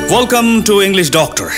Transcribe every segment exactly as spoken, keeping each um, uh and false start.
Welcome to English doctor.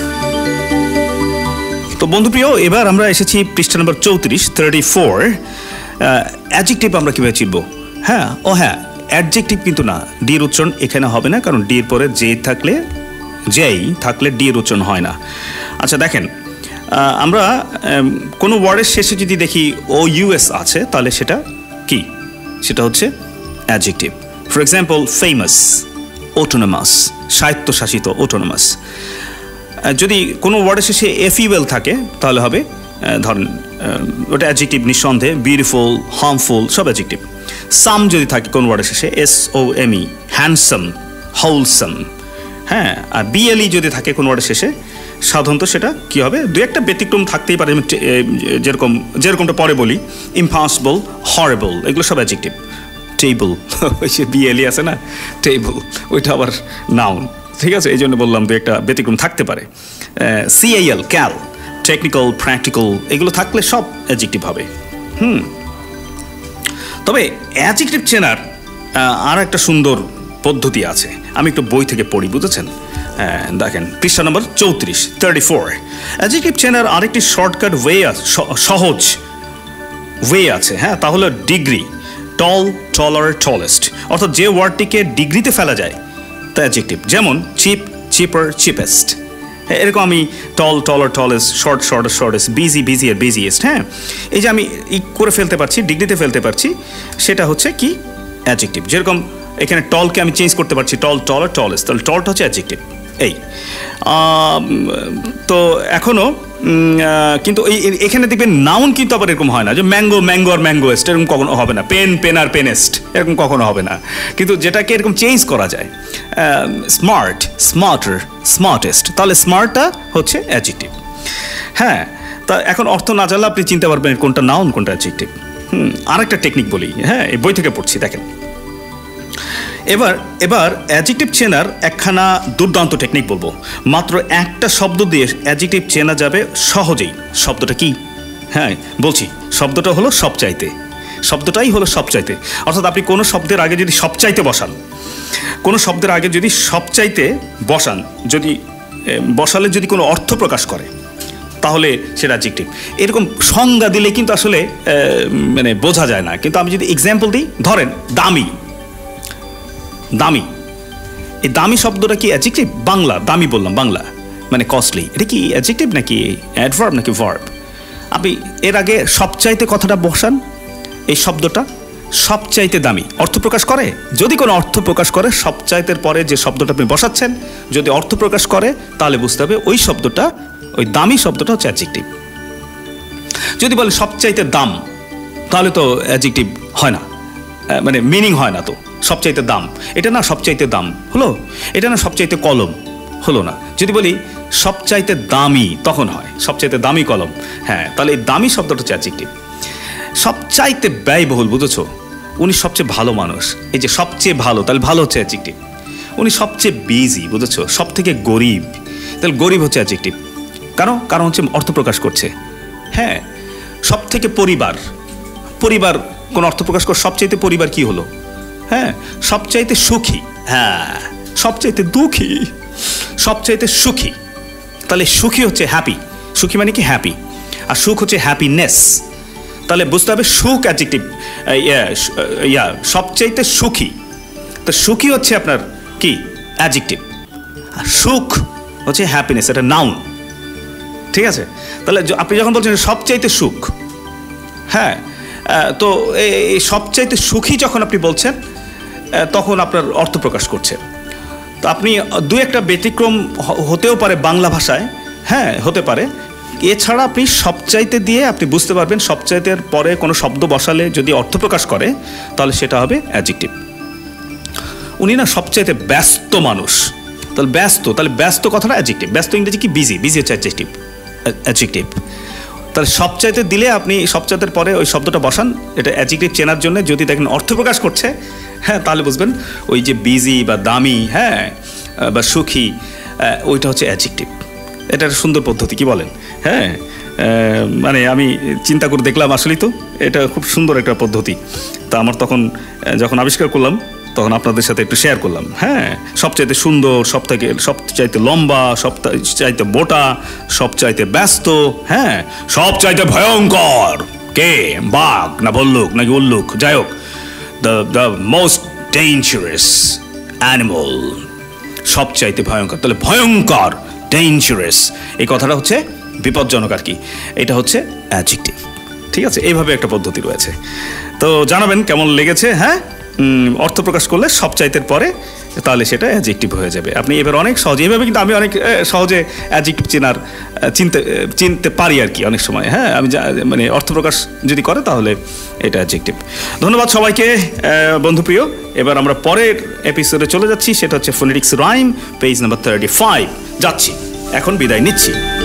তো বন্ধুপ্রিয়, এবার আমরা এসেছি পৃষ্ঠা নম্বর চৌত্রিশ থার্টি ফোর। অ্যাডজেক্টিভ আমরা কীভাবে চিনব? হ্যাঁ ও হ্যাঁ, অ্যাডজেক্টিভ কিন্তু না, ডির উচ্চারণ এখানে হবে না, কারণ ডির পরে যে থাকলে যেই থাকলে ডির উচ্চারণ হয় না। আচ্ছা দেখেন, আমরা কোনো ওয়ার্ডের শেষে যদি দেখি ও ইউএস আছে, তাহলে সেটা কি? সেটা হচ্ছে adjective. For example, famous, autonomous, স্বায়ত্তশাসিত, অটোনমাস। যদি কোনো ওয়ার্ডের শেষে এফইউএল থাকে তাহলে হবে ধরেন ওটা অ্যাডজেক্টিভ নিঃসন্দেহে। বিউটিফুল, হার্মফুল সব অ্যাডজেক্টিভ। সাম যদি থাকে কোন ওয়ার্ডের শেষে, S O M E, handsome, wholesome. হ্যাঁ, আর বিএলই যদি থাকে কোন ওয়ার্ডের শেষে, সাধারণত সেটা কি হবে? দু একটা ব্যতিক্রম থাকতেই পারে, যেরকম যেরকমটা পরে বলি, ইম্পসিবল, হরেবল, এগুলো সব অ্যাডজেক্টিভ। টেবল, ওই যে বিএলই আছে না, টেবল, ওইটা আবার নাউন। ঠিক আছে, এই জন্য বললাম দু একটা ব্যতিক্রম থাকতে পারে। সিএল, ক্যাল, টেকনিক্যাল, প্র্যাকটিক্যাল, এগুলো থাকলে সব অ্যাডজেক্টিভ হবে। হুম তবে অ্যাডজেক্টিভ চেনার আর একটা সুন্দর পদ্ধতি আছে, আমি একটু বই থেকে পড়ি, বুঝেছেন? দেখেন পৃষ্ঠা নম্বর চৌত্রিশ থার্টি ফোর। অ্যাডজেক্টিভ চেনার আরেকটি শর্টকাট ওয়ে আছে, সহজ ওয়ে আছে। হ্যাঁ, তা হলো ডিগ্রি। টল, টলার, টলেস্ট, অর্থাৎ যে ওয়ার্ডটিকে ডিগ্রিতে ফেলা যায় তা অ্যাডজেক্টিভ। যেমন চিপ, চিপার, চিপেস্ট। এরকম আমি tall, taller, tallest, short, shorter, shortest, busy, busier, busiest. হ্যাঁ, এই যে আমি ই করে ফেলতে পারছি, ডিগ্রিতে ফেলতে পারছি, সেটা হচ্ছে কি? অ্যাডজেক্টিভ। যেরকম এখানে টলকে আমি চেঞ্জ করতে পারছি, টল, টলার, টলেস্ট, তাহলে টলটা হচ্ছে অ্যাডজেক্টিভ। এই তো এখনও কিন্তু এখানে দেখবেন নাউন কিন্তু আবার এরকম হয় না, যে ম্যাঙ্গো, ম্যাঙ্গো আর ম্যাঙ্গোয়েস্ট, এরকম কখনো হবে না। পেন, পেন আর পেনেস্ট, এরকম কখনো হবে না। কিন্তু যেটাকে এরকম চেঞ্জ করা যায়, স্মার্ট, স্মার্টার, স্মার্টেস্ট, তাহলে স্মার্টটা হচ্ছে অ্যাডজেক্টিভ। হ্যাঁ, তা এখন অর্থ না জানলে আপনি চিনতে পারবেন কোনটা নাউন কোনটা অ্যাডজেক্টিভ। হুম আরেকটা টেকনিক বলি, হ্যাঁ, এই বই থেকে পড়ছি, দেখেন। এবার এবার অ্যাডজেক্টিভ চেনার একখানা দুর্দান্ত টেকনিক বলবো। মাত্র একটা শব্দ দিয়ে অ্যাডজেক্টিভ চেনা যাবে সহজেই। শব্দটা কি? হ্যাঁ বলছি, শব্দটা হলো সবচাইতে। শব্দটাই হলো সবচাইতে। অর্থাৎ আপনি কোনো শব্দের আগে যদি সবচাইতে বসান, কোনো শব্দের আগে যদি সবচাইতে বসান, যদি বসালে যদি কোনো অর্থ প্রকাশ করে, তাহলে সেটা অ্যাডজেক্টিভ। এরকম সংজ্ঞা দিলে কিন্তু আসলে মানে বোঝা যায় না। কিন্তু আমি যদি এক্সাম্পল দিই, ধরেন দামি, দামি, এই দামি শব্দটা কি অ্যাডজেক্টিভ? বাংলা দামি বললাম, বাংলা মানে কস্টলি, এটা কি অ্যাডজেক্টিভ নাকি অ্যাডভার্ব নাকি ভার্ব? আপনি এর আগে সবচাইতে কথাটা বসান, এই শব্দটা সবচাইতে দামি অর্থ প্রকাশ করে। যদি কোনো অর্থ প্রকাশ করে, সবচাইতের পরে যে শব্দটা আপনি বসাচ্ছেন যদি অর্থ প্রকাশ করে, তাহলে বুঝতে হবে ওই শব্দটা, ওই দামি শব্দটা হচ্ছে অ্যাডজেক্টিভ। যদি বলে সবচাইতে দাম, তাহলে তো অ্যাডজেক্টিভ হয় না, মানে মিনিং হয় না। তো সবচাইতে দাম, এটা না সবচাইতে দাম হলো, এটা না সবচাইতে কলম হলো না। যদি বলি সবচাইতে দামি, তখন হয় সবচাইতে দামি কলম। হ্যাঁ, তাহলে এই দামি শব্দটা হচ্ছে অ্যাডজেক্টিভ। সবচাইতে ব্যয়বহুল, বুঝেছো? উনি সবচেয়ে ভালো মানুষ, এই যে সবচেয়ে ভালো, তাহলে ভালো হচ্ছে অ্যাডজেক্টিভ। উনি সবচেয়ে বিজি, বুঝেছো? সব থেকে গরিব, তাহলে গরিব হচ্ছে অ্যাডজেক্টিভ। কারণ কারণ হচ্ছে অর্থ প্রকাশ করছে। হ্যাঁ, সব থেকে পরিবার, পরিবার কোন অর্থ প্রকাশ করে, সবচাইতে পরিবার কি হলো? হ্যাঁ, সবচাইতে সুখী, হ্যাঁ, সবচাইতে দুঃখী, সবচাইতে সুখী, তাহলে সুখী হচ্ছে হ্যাপি। সুখী মানে কি? হ্যাপি। আর সুখ হচ্ছে হ্যাপিনেস, তাহলে বুঝতে হবে সুখ অ্যাডজেক্টিভ। ইয়া সবচাইতে সুখী, তো সুখী হচ্ছে আপনার কি? অ্যাডজেক্টিভ। আর সুখ হচ্ছে হ্যাপিনেস, এটা নাউন। ঠিক আছে, তাহলে আপনি যখন বলছেন সবচাইতে সুখ, হ্যাঁ, তো এই সবচাইতে সুখী যখন আপনি বলছেন, তখন আপনার অর্থ প্রকাশ করছে। তো আপনি দু একটা ব্যতিক্রম হতেও পারে বাংলা ভাষায়, হ্যাঁ হতে পারে। এছাড়া আপনি সবচাইতে দিয়ে আপনি বুঝতে পারবেন সবচাইতের পরে কোনো শব্দ বসালে যদি অর্থ প্রকাশ করে, তাহলে সেটা হবে অ্যাডজেক্টিভ। উনি না সবচাইতে ব্যস্ত মানুষ, তাহলে ব্যস্ত, তাহলে ব্যস্ত কথাটা অ্যাডজেক্টিভ। ব্যস্ত ইংরেজি কি? বিজি, বিজি হচ্ছে অ্যাডজেক্টিভ, অ্যাডজেক্টিভ। তাহলে সবচাইতে দিলে আপনি সবচাইতের পরে ওই শব্দটা বসান, এটা অ্যাডজেক্টিভ চেনার জন্য। যদি দেখেন অর্থ প্রকাশ করছে, হ্যাঁ, তাহলে বুঝবেন ওই যে বিজি বা দামি, হ্যাঁ, বা সুখী, ওইটা হচ্ছে অ্যাডজেক্টিভ। এটা একটা সুন্দর পদ্ধতি, কি বলেন? হ্যাঁ, মানে আমি চিন্তা করে দেখলাম, আসলেই তো এটা খুব সুন্দর একটা পদ্ধতি। তা আমার তখন যখন আবিষ্কার করলাম, তখন আপনাদের সাথে একটু শেয়ার করলাম। হ্যাঁ, সবচাইতে সুন্দর, সবথেকে সবচাইতে লম্বা, সবচাইতে মোটা, সবচাইতে ব্যস্ত, হ্যাঁ, সবচাইতে ভয়ঙ্কর কে? বাঘ না ভল্লুক নাকি উল্লুক? যাই হোক, the the most dangerous animal, সবচাইতে ভয়ঙ্কর। তাহলে ভয়ঙ্কর, ডেঞ্জারাস, এই কথাটা হচ্ছে বিপজ্জনক আর কি। এটা হচ্ছে অ্যাডজেক্টিভ। ঠিক আছে, এইভাবে একটা পদ্ধতি রয়েছে। তো জানাবেন কেমন লেগেছে। হ্যাঁ, অর্থ প্রকাশ করলে সবচাইতের পরে তাহলে সেটা অ্যাডজেক্টিভ হয়ে যাবে। আপনি এবার অনেক সহজে, এইভাবে কিন্তু আমি অনেক সহজে অ্যাডজেক্টিভ চেনার চিনতে চিনতে পারি আর কি অনেক সময়। হ্যাঁ, আমি মানে অর্থ প্রকাশ যদি করে তাহলে এটা অ্যাডজেক্টিভ। ধন্যবাদ সবাইকে বন্ধুপ্রিয়। এবার আমরা পরের এপিসোডে চলে যাচ্ছি, সেটা হচ্ছে phonetics rhyme, page number thirty five. যাচ্ছি, এখন বিদায় নিচ্ছি।